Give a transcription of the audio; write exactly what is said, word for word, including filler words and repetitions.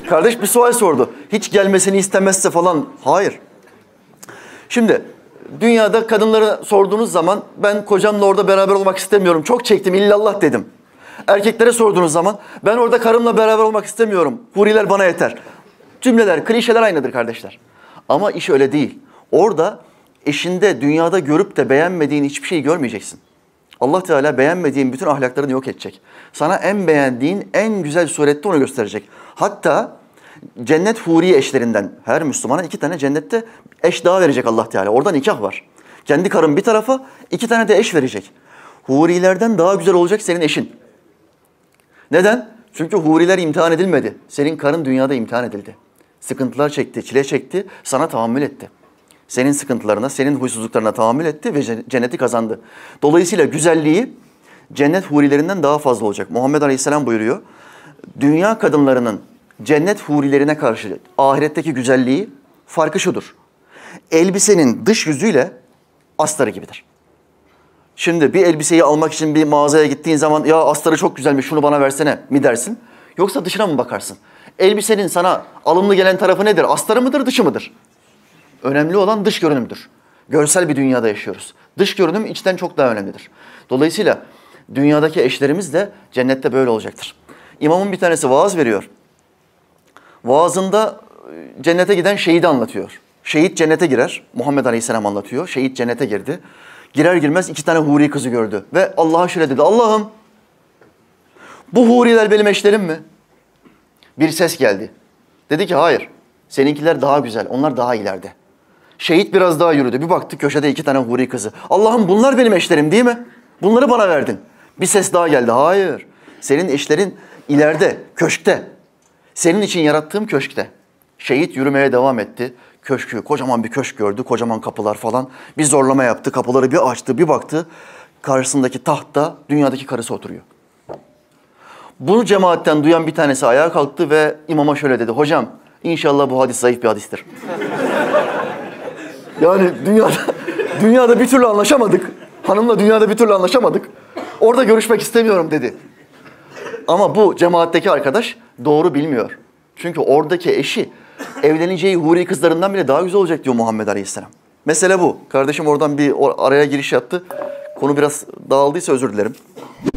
Kardeş bir sual sordu. Hiç gelmesini istemezse falan. Hayır. Şimdi dünyada kadınlara sorduğunuz zaman ben kocamla orada beraber olmak istemiyorum. Çok çektim illallah dedim. Erkeklere sorduğunuz zaman ben orada karımla beraber olmak istemiyorum. Huriler bana yeter. Cümleler, klişeler aynıdır kardeşler. Ama iş öyle değil. Orada eşinde dünyada görüp de beğenmediğin hiçbir şeyi görmeyeceksin. Allah Teala beğenmediğin bütün ahlaklarını yok edecek. Sana en beğendiğin en güzel surette onu gösterecek. Hatta cennet huri eşlerinden her Müslümana iki tane cennette eş daha verecek Allah Teala. Orada nikah var. Kendi karın bir tarafa iki tane de eş verecek. Hurilerden daha güzel olacak senin eşin. Neden? Çünkü huriler imtihan edilmedi. Senin karın dünyada imtihan edildi. Sıkıntılar çekti, çile çekti, sana tahammül etti. Senin sıkıntılarına, senin huysuzluklarına tahammül etti ve cenneti kazandı. Dolayısıyla güzelliği cennet hurilerinden daha fazla olacak. Muhammed Aleyhisselam buyuruyor. Dünya kadınlarının cennet hurilerine karşı ahiretteki güzelliği farkı şudur. Elbisenin dış yüzüyle astarı gibidir. Şimdi bir elbiseyi almak için bir mağazaya gittiğin zaman ya astarı çok güzelmiş şunu bana versene mi dersin? Yoksa dışına mı bakarsın? Elbisenin sana alımlı gelen tarafı nedir? Astarı mıdır, dışı mıdır? Önemli olan dış görünümdür. Görsel bir dünyada yaşıyoruz. Dış görünüm içten çok daha önemlidir. Dolayısıyla dünyadaki eşlerimiz de cennette böyle olacaktır. İmamın bir tanesi vaaz veriyor. Vaazında cennete giden şehidi anlatıyor. Şehit cennete girer. Muhammed Aleyhisselam anlatıyor. Şehit cennete girdi. Girer girmez iki tane huri kızı gördü. Ve Allah'a şöyle dedi. Allah'ım bu huriler benim eşlerim mi? Bir ses geldi. Dedi ki hayır. Seninkiler daha güzel. Onlar daha ileride. Şehit biraz daha yürüdü. Bir baktı köşede iki tane huri kızı. Allah'ım bunlar benim eşlerim değil mi? Bunları bana verdin. Bir ses daha geldi. Hayır. Senin eşlerin ileride, köşkte. Senin için yarattığım köşkte. Şehit yürümeye devam etti. Köşkü, kocaman bir köşk gördü. Kocaman kapılar falan. Bir zorlama yaptı. Kapıları bir açtı, bir baktı. Karşısındaki tahtta dünyadaki karısı oturuyor. Bunu cemaatten duyan bir tanesi ayağa kalktı ve imama şöyle dedi. Hocam inşallah bu hadis zayıf bir hadistir. Yani dünyada, dünyada bir türlü anlaşamadık. Hanımla dünyada bir türlü anlaşamadık. Orada görüşmek istemiyorum dedi. Ama bu cemaatteki arkadaş doğru bilmiyor. Çünkü oradaki eşi evleneceği huri kızlarından bile daha güzel olacak diyor Muhammed Aleyhisselam. Mesele bu. Kardeşim oradan bir araya giriş yaptı. Konu biraz dağıldıysa özür dilerim.